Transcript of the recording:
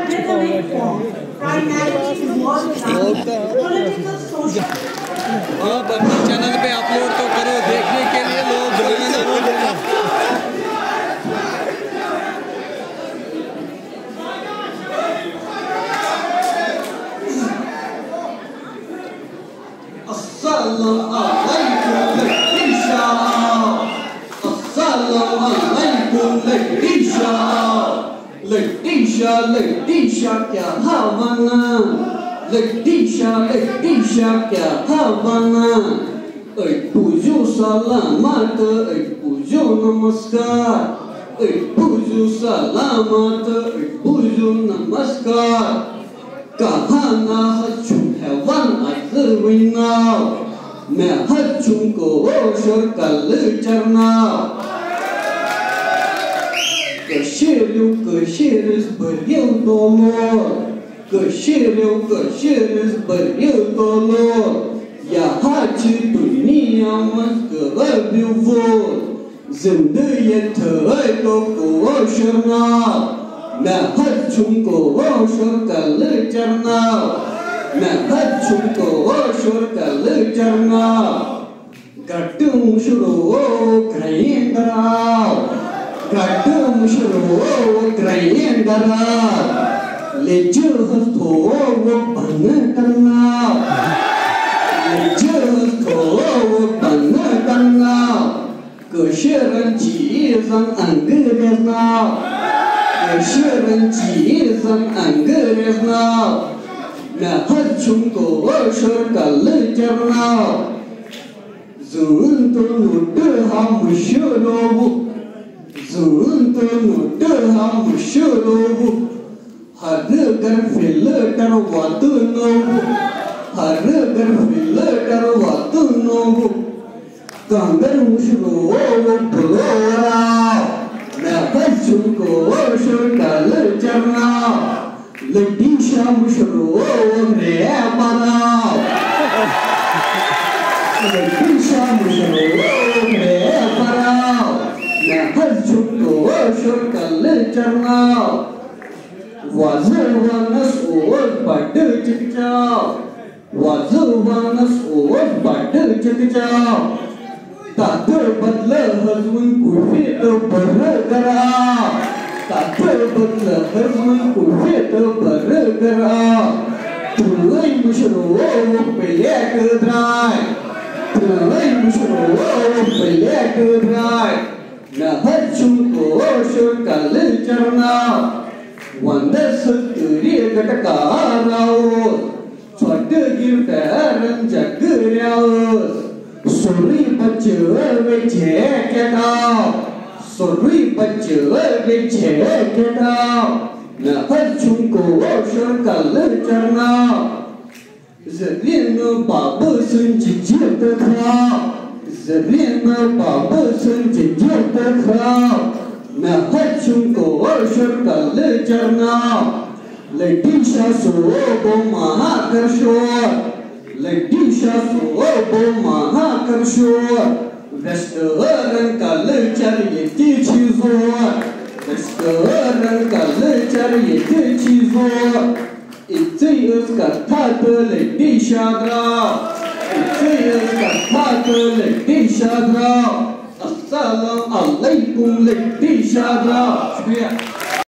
rhythmic form, primarily involved in political, social. बंदी channel पे upload तो करो, देखने के लिए लोग Assalamu alaikum Ladishah. Assalamu alaikum Ladishah. Ladishah, Ladishah क्या भावना, Ladishah, Ladishah क्या भावना. ऐ पूजो सलामत, ऐ पूजो नमस्कार, ऐ पूजो सलामत, ऐ पूजो नमस्कार. Kahana hachung hewan azwinau, me hachung ko shor kalcharnau. Kashiris beriu dolor, kashiris beriu dolor. Ya hachi dunia mas kebiu vol, zindagi thai to ko shornau. मैं हच्चुं को शोर कल चरना, मैं हच्चुं को शोर कल चरना. गट्टुं शुरू ग्राइंडराव, गट्टुं शुरू ग्राइंडराव. लेजो हस्तो वो बन करना, लेजो हस्तो वो बन करना. कुशरण चीज़ं अंग्रेज़ना. Shiranjizam angrezna, na hachum ko shor kalcharna. Zuntu nutu ham shurobu, zuntu nutu ham shurobu. Hargar filter watu nobu, hargar filter watu nobu. Kangar mushrobu pulora. मैं बच्चों को शोर कल्चरना, Ladishah मुशरो रे बनाओ, Ladishah मुशरो रे बनाओ. मैं बच्चों को शोर कल्चरना, वाज़वानस ओर बड़ चिकचाओ, वाज़वानस ओर बड़ चिकचाओ. तातर बदले हज़वन कुर्फी तो बर करा, तातर बदले हज़वन कुर्फी तो बर करा. तुलई मुशरो पहले कदराय, तुलई मुशरो पहले कदराय. न हच्चुं को शोर कल्चरना, वंदर सत्तरी गटकाराओ, स्वट गिरदारं जगराओ. Sorry बच्चे वे के दाओ, sorry बच्चे वे के दाओ. न हच्चुं को शोर कल्चरना, ज़रीन बाबू संजित खाओ, ज़रीन बाबू संजित खाओ. न हच्चुं को शोर कल्चरना. Ladishah सोबो महाकर्षोर, Ladishah सोबो महाकर्षोर. Western culture ये चीज़ों, Western culture ये चीज़ों. इसे उसका था तो Ladishah द्राव, इसे उसका था तो Ladishah द्राव. अस्सलाम अलैकुम Ladishah द्राव. शुक्रिया.